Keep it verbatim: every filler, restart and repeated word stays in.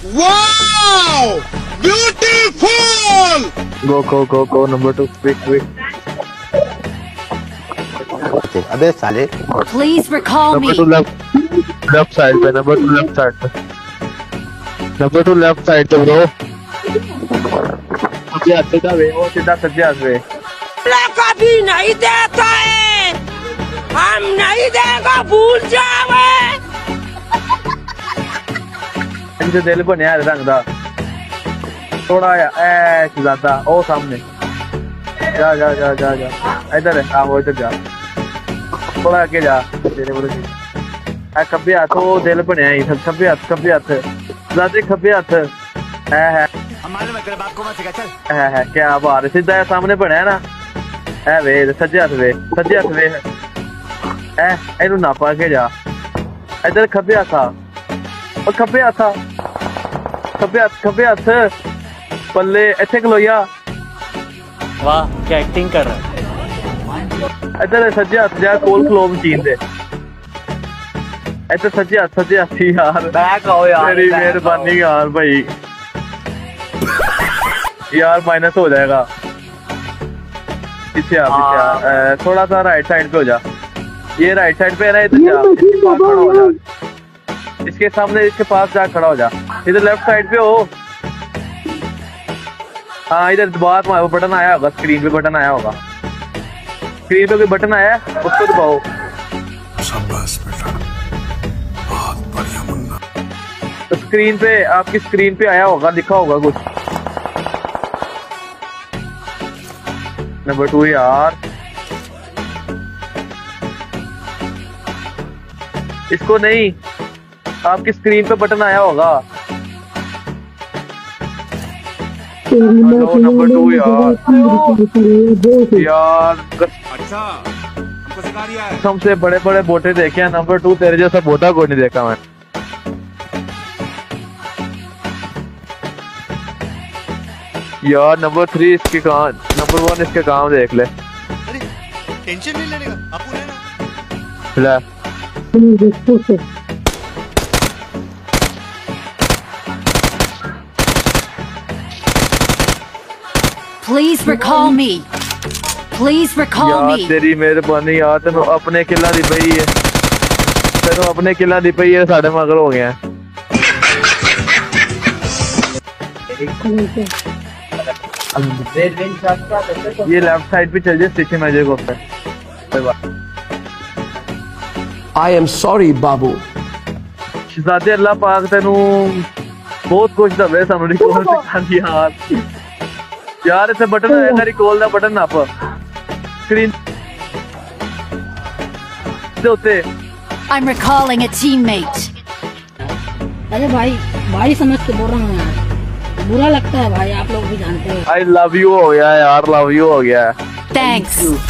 Wow beautiful. Go go go go number two quick quick. अबे साले। Please recall me. Number two left left side पे। Number two left side पे। Number two left side पे bro. सज्जे हाथ सीधा वे, वो सीधा सज्जे हाथ वे। कभी नहीं देता है, हम नहीं देगा, भूल जावे। इनसे दिल बनया रंग दा थोड़ा ऐ ज्यादा। ओ सामने जा जा जा जा जा इधर है। हाँ वो इधर जा, थोड़ा आगे जा। तेरे बोले आ खब्बे हाथ वो दिल बनया ही। खब्बे हाथ खब्बे हाथ ज्यादा खब्बे हाथ है है है है क्या बात है। सीधा सामने बनया ना है वे। सज्जे हाथ वे, सज्जे हाथ वे है। इनू नापा के जा। इधर खब्बे हाथ आ और खब्बे हाथ आ। खब्बे हाथ खब्बे हाथ पल्ले इत्थे खलोया। वाह क्या एक्टिंग कर रहा है। इधर सज्जे हाथ जा कोल खलो मशीन दे। इधर सज्जे हाथ सज्जे हाथ यार। बैक आओ यार। तेरी मेहरबानी यार भाई। यार माइनस हो जाएगा। पीछे आ पीछे आ। थोड़ा सा राइट साइड पे हो जा। ये राइट साइड पे है ना, इधर जा। इसके पास खड़ा हो जा। इसके सामने इसके पास जा खड़ा हो जा। इधर लेफ्ट साइड पे हो। हाँ इधर बात में बटन आया होगा, स्क्रीन पे बटन आया होगा। स्क्रीन पे कोई बटन आया है उसको दबाओ। शाबाश बेटा, बहुत बढ़िया मुन्ना। तो स्क्रीन पे आपकी स्क्रीन पे आया होगा, लिखा होगा कुछ। नंबर टू यार इसको नहीं, आपकी स्क्रीन पे बटन आया होगा। नंबर टू यार यार अच्छा हमको सिखा दिया है। सबसे बड़े बड़े बोटे देखे हैं। नंबर टू तेरे जैसा बोटा कोई नहीं देखा मैं। यार नंबर थ्री इसके काम, नंबर वन इसके काम देख ले। अरे टेंशन नहीं लेने का, आपको लेना। ले Please recall me. Please recall यार me. तेरी मेहरबानी यार। तेन अपने किला दी पई है, तेन अपने किला दी पई है। साढ़े मगर हो गया। ये लेफ्ट साइड पे चल जाए स्टेशन में को। I am sorry बाबू। शहजादे अल्लाह पाक तेनू बहुत कुछ दवे सानू रिकॉल सिखांदी यार। यार इसे बटन आया ना रिकॉल दा बटन नाप स्क्रीन दे उत्ते। I'm recalling a teammate. अरे भाई भाई समझ के बोल रहा हूँ यार, बुरा लगता है भाई, आप लोग भी जानते हो। आई लव यू हो गया यार, लव यू हो गया। Thanks.